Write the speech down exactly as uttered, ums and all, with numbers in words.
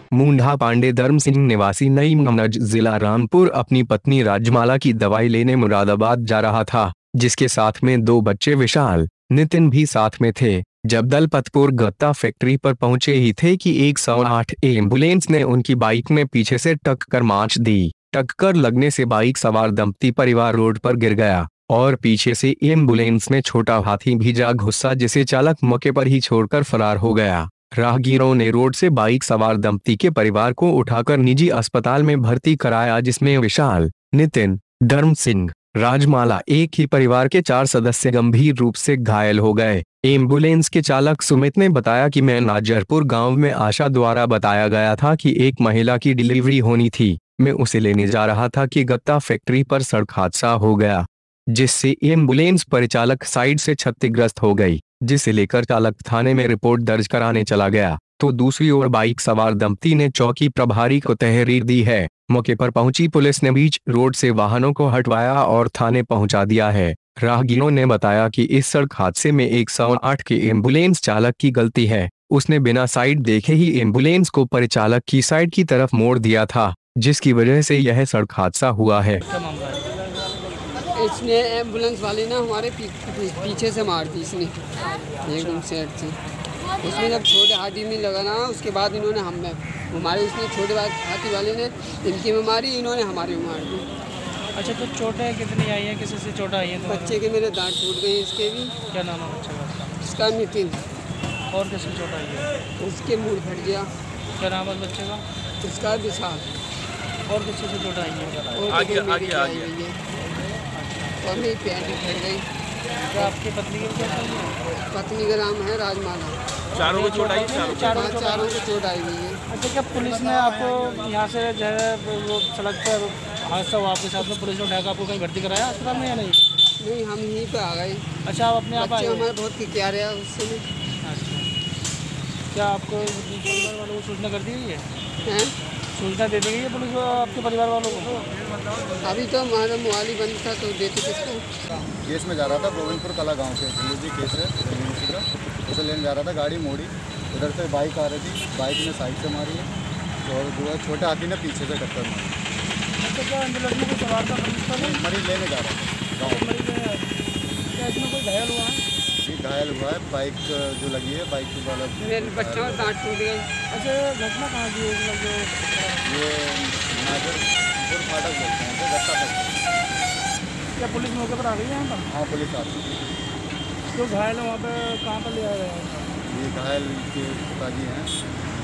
मुंडा पांडे धर्म सिंह निवासी नई ममनज जिला रामपुर अपनी पत्नी राजमाला की दवाई लेने मुरादाबाद जा रहा था, जिसके साथ में दो बच्चे विशाल, नितिन भी साथ में थे। जब दलपतपुर गत्ता फैक्ट्री पर पहुंचे ही थे कि एक सौ आठ एम्बुलेंस ने उनकी बाइक में पीछे से टक्कर मार दी। टक्कर लगने से बाइक सवार दंपती परिवार रोड पर गिर गया और पीछे से एम्बुलेंस में छोटा हाथी भी जा घुसा, जिसे चालक मौके पर ही छोड़कर फरार हो गया। राहगीरों ने रोड से बाइक सवार दंपती के परिवार को उठाकर निजी अस्पताल में भर्ती कराया, जिसमें विशाल, नितिन, धर्म सिंह, राजमाला एक ही परिवार के चार सदस्य गंभीर रूप से घायल हो गए। एम्बुलेंस के चालक सुमित ने बताया कि मैं नाजरपुर गांव में आशा द्वारा बताया गया था कि एक महिला की डिलीवरी होनी थी। मैं उसे लेने जा रहा था कि गत्ता फैक्ट्री पर सड़क हादसा हो गया, जिससे एम्बुलेंस परिचालक साइड से क्षतिग्रस्त हो गई, जिसे लेकर चालक थाने में रिपोर्ट दर्ज कराने चला गया। तो दूसरी ओर बाइक सवार दंपती ने चौकी प्रभारी को तहरीर दी है। मौके पर पहुंची पुलिस ने बीच रोड से वाहनों को हटवाया और थाने पहुंचा दिया है। राहगीरों ने बताया कि इस सड़क हादसे में एक सौ आठ के एम्बुलेंस चालक की गलती है। उसने बिना साइड देखे ही एम्बुलेंस को परिचालक की साइड की तरफ मोड़ दिया था, जिसकी वजह से यह सड़क हादसा हुआ है। इसने एम्बुलेंस वाले ना हमारे पी, पी, पीछे से मार दी इसने एकदम साइड से। उसमें जब छोटे हाथी में लगा ना, उसके बाद इन्होंने हम में हमारे उसने छोटे हाथी वाले ने इनकी में मारी, इन्होंने हमारी में मार दी। अच्छा, तो चोटें कितनी आई हैं, किसी से चोट आई है? बच्चे के मेरे दांत टूट गए, इसके भी। क्या नाम है बच्चे का? इसका नितिन। और किसी चोट आई है? उसके मुँह फट गया। क्या नाम है बच्चे का? इसका विशाल। और किसी से चोट आई है? आगे आगे आगे और मेरी पैंट फट गई। क्या आपकी पत्नी की क्या नाम है? पत्नी का नाम है राजमाला। चारों को चोट आई? चारों चारों को चोट आई हुई है। अच्छा, क्या पुलिस ने आपको यहाँ से जो है वो सड़क पर हादसा हुआ आपके साथ में, पुलिस ने उठाकर आपको कहीं भर्ती कराया अस्पताल में या नहीं? नहीं, हम यहीं पे आ गए। अच्छा, आप अपने आप आए? हमारे बहुत क्या रहा उससे। अच्छा, क्या आपको परिवार वालों को सूचना कर दी गई है? हैं? सूचना दे दी गई है पुलिस को आपके परिवार वालों को? अभी तो हमारा मोबाइल ही बंद था, तो देते किसको। केस में जा रहा था गोविंदपुर कला गांव से, डिलीवरी केस है प्रेगनेंसी का। उसे लेने जा रहा था, गाड़ी मोड़ी, उधर से बाइक आ रही थी, बाइक ने साइड से मारी है और जो है छोटे हाथी ने पीछे से टक्कर मारी। अच्छा, क्या एम्बुलेंस में कोई सवार था? मरीज लेने जा रहा था गाँव। क्या इसमें कोई घायल हुआ है? जी घायल हुआ है, बाइक जो लगी है, बाइक की वाला मेरे बच्चों का दांत टूट गए। अच्छा, घटना कहाँ की है? जो ये नाजरपुर फाटक बोलते हैं, तो गत्ता फैक्ट्री। क्या पुलिस मौके पर आ गई है यहाँ पर? हाँ, पुलिस आ रही है। जो घायल है वहाँ पे कहाँ पर ले आए हैं? ये घायल के पिताजी हैं